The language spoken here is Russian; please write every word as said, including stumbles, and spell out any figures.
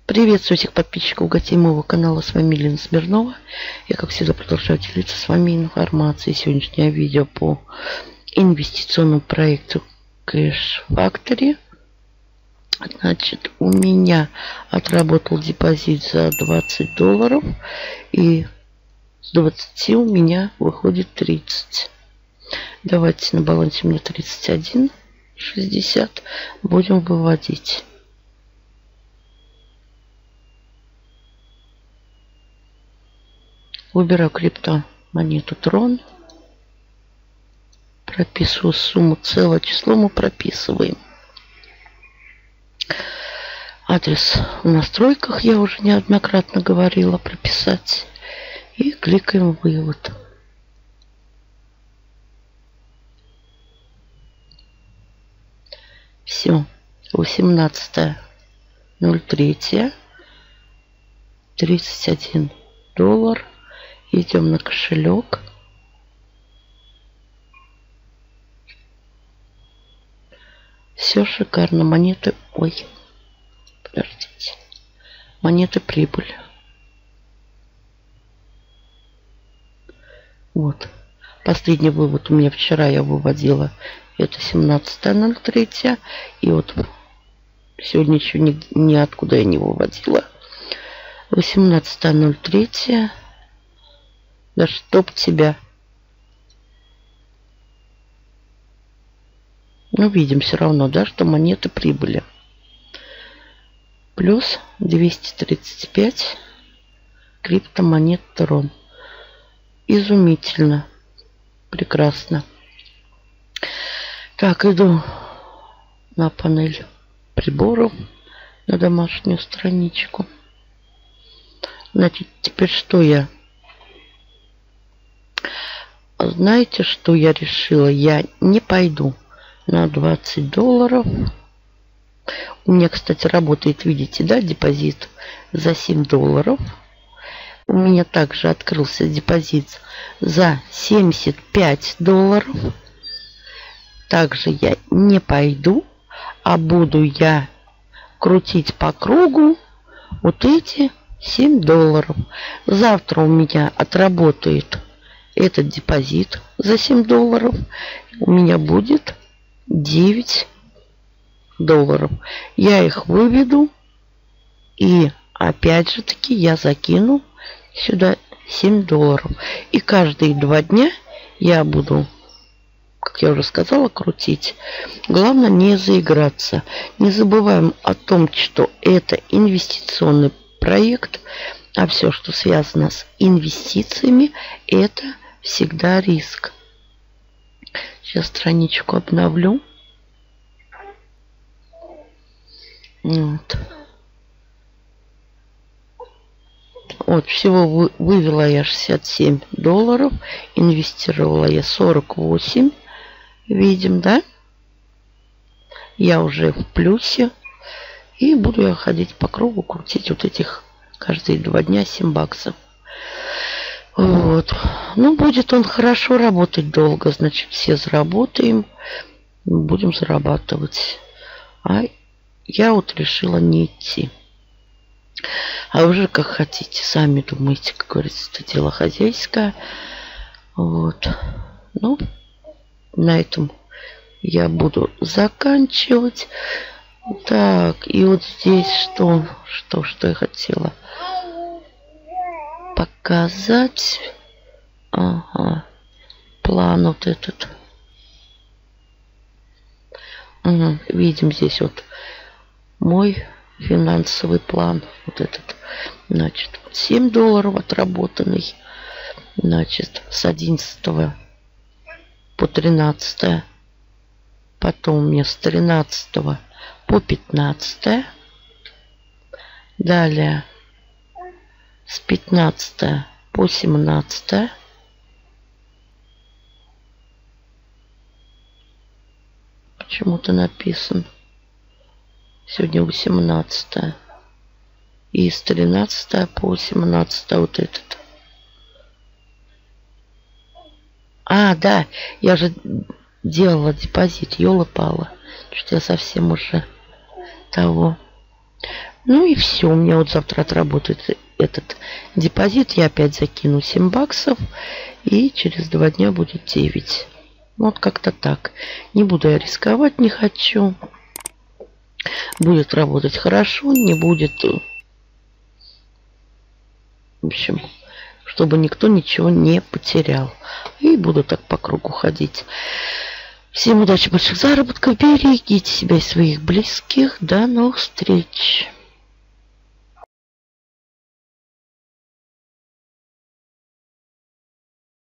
Приветствую всех подписчиков гостей моего канала. С вами Лена Смирнова. Я, как всегда, продолжаю делиться с вами информацией. Сегодняшнее видео по инвестиционному проекту Cash Factory. Значит, у меня отработал депозит за двадцать долларов. И с двадцати у меня выходит тридцать. Давайте, на балансе у меня тридцать один шестьдесят. Будем выводить. Выбираю криптомонету Трон. Прописываю сумму, целое число мы прописываем. Адрес в настройках я уже неоднократно говорила прописать. И кликаем вывод. Все. восемнадцатое ноль третье. тридцать один доллар. Идем на кошелек. Все шикарно. Монеты... Ой. Подождите. Монеты прибыль. Вот. Последний вывод у меня вчера я выводила. Это семнадцатое ноль третье. И вот сегодня еще ни, ниоткуда я не выводила. восемнадцатое ноль третье. Да чтоб тебя. Ну, видим все равно, да, что монеты прибыли. Плюс двести тридцать пять криптомонет Трон. Изумительно. Прекрасно. Так, иду на панель приборов, на домашнюю страничку. Значит, теперь что я... Знаете, что я решила? Я не пойду на двадцать долларов. У меня, кстати, работает, видите, да, депозит за семь долларов. У меня также открылся депозит за семьдесят пять долларов. Также я не пойду, а буду я крутить по кругу вот эти семь долларов. Завтра у меня отработает этот депозит за семь долларов. У меня будет девять долларов. Я их выведу. И опять же таки я закину сюда семь долларов. И каждые два дня я буду, как я уже сказала, крутить. Главное не заиграться. Не забываем о том, что это инвестиционный проект. А все, что связано с инвестициями, это всегда риск. Сейчас страничку обновлю. Вот. Вот, всего вы, вывела я шестьдесят семь долларов. Инвестировала я сорок восемь. Видим, да? Я уже в плюсе. И буду я ходить по кругу, крутить вот этих каждые два дня семь баксов. Вот. Ну, будет он хорошо работать долго. Значит, все заработаем. Будем зарабатывать. А я вот решила не идти. А уже как хотите. Сами думаете, как говорится, это дело хозяйское. Вот. Ну, на этом я буду заканчивать. Так, и вот здесь что? Что, что я хотела показать. Ага. План вот этот. Угу. Видим здесь вот мой финансовый план. Вот этот. Значит, семь долларов отработанный. Значит, с одиннадцатого по тринадцатое. Потом у меня с тринадцатого по пятнадцатое. Далее с пятнадцатого по семнадцатое. Почему-то написан. Сегодня восемнадцатое. И с тринадцатого по семнадцатое вот этот. А, да, я же делала депозит, ёлы-палы. Что-то я совсем уже того. Ну и все. У меня вот завтра отработает этот депозит. Я опять закину семь баксов. И через два дня будет девять. Вот как-то так. Не буду я рисковать, не хочу. Будет работать хорошо, не будет... В общем, чтобы никто ничего не потерял. И буду так по кругу ходить. Всем удачи, больших заработков. Берегите себя и своих близких. До новых встреч.